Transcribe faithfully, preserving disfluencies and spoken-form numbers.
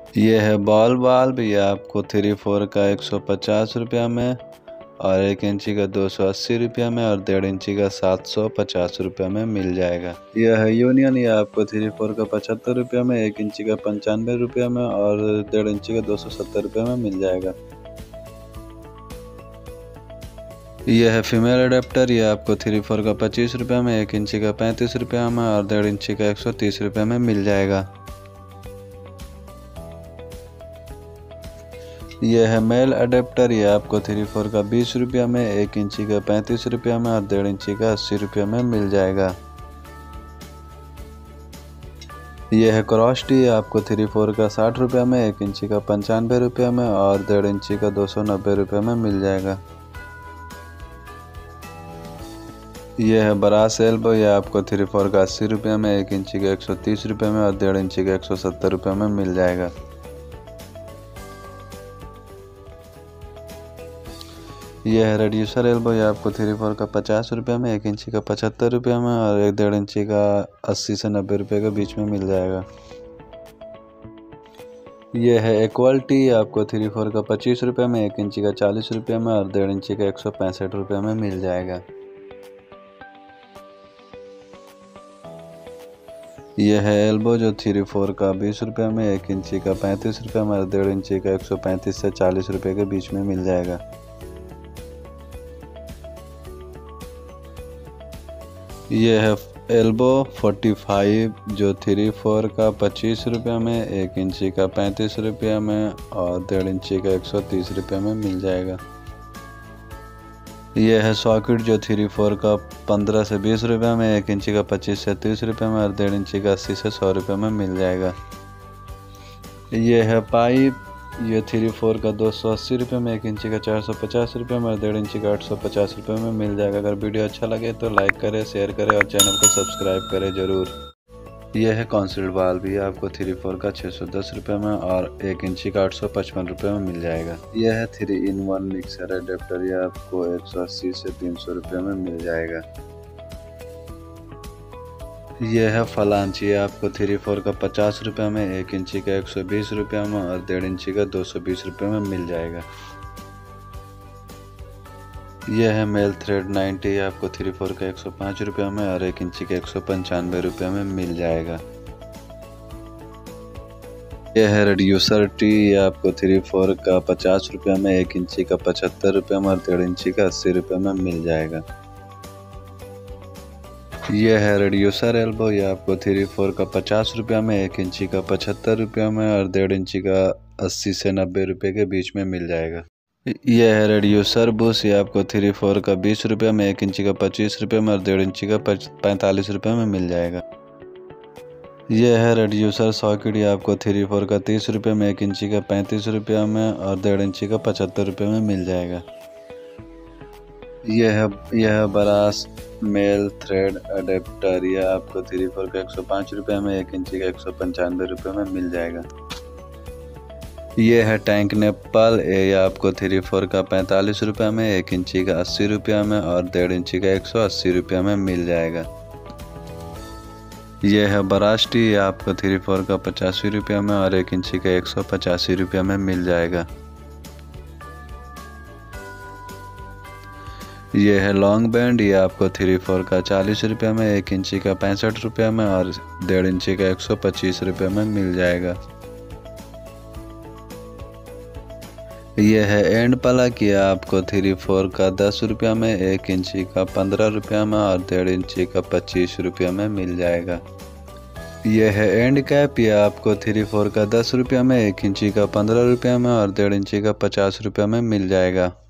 ये है बॉल बाल्ब, ये आपको थ्री फोर का एक सौ पचास रुपया में और एक इंची का दो सौ अस्सी रुपया में और डेढ़ इंची का सात सौ पचास रुपया में मिल जाएगा। यह है यूनियन, ये आपको थ्री फोर का पचहत्तर रुपया में, एक इंची का पंचानवे रुपया में और डेढ़ इंची का दो सौ सत्तर रुपया में मिल जाएगा। यह है फीमेल अडेप्टर, ये आपको थ्री फोर का पच्चीस रुपया में, एक इंची का पैंतीस रुपया में और डेढ़ इंची का एक सौ तीस रुपया में मिल जाएगा। यह है मेल अडेप्टर, ये आपको थ्री फोर का बीस रुपया में, एक इंची का पैंतीस रुपया में और डेढ़ इंची का अस्सी रुपया में मिल जाएगा। यह है क्रॉस टी, आपको थ्री फोर का साठ रुपया में, एक इंची का पंचानवे रुपया में और डेढ़ इंची का दो सौ नब्बे रुपया में मिल जाएगा। यह है ब्रास एल्बो, यह आपको थ्री फोर का अस्सी रुपया में, एक इंची का एक सौ तीस रुपया में और डेढ़ इंची का एक सौ सत्तर रुपया में मिल जाएगा। यह है रेड्यूसर एल्बो, यह आपको थ्री फोर का पचास रुपया में, एक इंची का पचहत्तर रुपया में और एक डेढ़ इंची का अस्सी से नब्बे रुपये के बीच में मिल जाएगा। यह है इक्वलिटी, आपको थ्री फोर का पच्चीस रुपये में, एक इंची का चालीस रुपया में और डेढ़ इंची का एक सौ पैंसठ रुपये में मिल जाएगा। यह है एल्बो, जो थ्री फोर का बीस रुपये में, एक इंची का पैंतीस रुपये में और डेढ़ इंची का एक सौ पैंतीस से चालीस रुपये के बीच में मिल जाएगा। यह है एल्बो फोर्टी फाइव, जो थ्री फोर का पच्चीस रुपये में, एक इंची का पैंतीस रुपये में और डेढ़ इंची का एक सौ तीस रुपये में मिल जाएगा। यह है सॉकेट, जो थ्री फोर का पंद्रह से बीस रुपये में, एक इंची का पच्चीस से तीस रुपये में और डेढ़ इंची का अस्सी से सौ रुपये में मिल जाएगा। यह है पाइप, ये थ्री फोर का दो सौ अस्सी रुपये में, एक इंची का चार सौ पचास रुपये में और डेढ़ इंची का आठ सौ पचास रुपये में मिल जाएगा। अगर वीडियो अच्छा लगे तो लाइक करें, शेयर करें और चैनल को सब्सक्राइब करें ज़रूर। यह है कॉन्सिल्ड बाल्ब, ये आपको थ्री फोर का छः सौ दस रुपये में और एक इंची का आठ सौ पचपन रुपये में मिल जाएगा। यह है three in one mixer adapter, ये आपको एक सौ अस्सी से तीन सौ रुपये में मिल जाएगा। यह है फलांच, ये आपको थ्री फोर का पचास रुपये में, एक इंची का एक सौ बीस रुपये में और डेढ़ इंची का दो सौ बीस रुपये में मिल जाएगा। यह है मेल थ्रेड नाइन्टी, आपको थ्री फोर का एक सौ पाँच रुपये में और एक इंची का एक सौ पंचानवे रुपये में मिल जाएगा। यह है रेड्यूसर टी, ये आपको थ्री फोर का पचास रुपये में, एक इंची का पचहत्तर रुपये में और डेढ़ इंची का अस्सी रुपये में मिल जाएगा। यह है रेड्यूसर एल्बो, यह आपको थ्री फोर का पचास रुपया में, एक इंची का पचहत्तर रुपया में और डेढ़ इंची का अस्सी से नब्बे रुपये के बीच में मिल जाएगा। यह है रेड्यूसर बुश, ये आपको थ्री फोर का बीस रुपया में, एक इंची का पच्चीस रुपये में और डेढ़ इंची का पैंतालीस रुपये में मिल जाएगा। यह है रेड्यूसर सॉकेट, ये आपको थ्री फोर का तीस रुपये में, एक इंची का पैंतीस रुपया में और डेढ़ इंची का पचहत्तर रुपये में मिल जाएगा। यह है यह है ब्रास मेल थ्रेड अडेप्टर, यह आपको थ्री फोर का एक सौ पाँच रुपये में, एक इंची का एक सौ पंचानवे रुपये में मिल जाएगा। यह है टैंक नेपल, ये आपको थ्री फोर का पैंतालीस रुपये में, एक इंची का अस्सी रुपये में और डेढ़ इंची का एक सौ अस्सी रुपये में मिल जाएगा। यह है ब्रास टी, ये आपको थ्री फोर का पचासी रुपये में और एक इंची का एक सौ पचासी रुपये में मिल जाएगा। यह है लॉन्ग बैंड, ये आपको थ्री फोर का चालीस रुपये में, एक इंची का पैंसठ रुपये में और डेढ़ इंची का एक सौ पच्चीस रुपये में मिल जाएगा। यह है एंड प्लग, ये आपको थ्री फोर का दस रुपये में, एक इंची का पंद्रह रुपये में और डेढ़ इंची का पच्चीस रुपये में मिल जाएगा। यह है एंड कैप, ये आपको थ्री फोर का दस रुपये में, एक इंची का पंद्रह रुपये में और डेढ़ इंची का पचास रुपये में मिल जाएगा।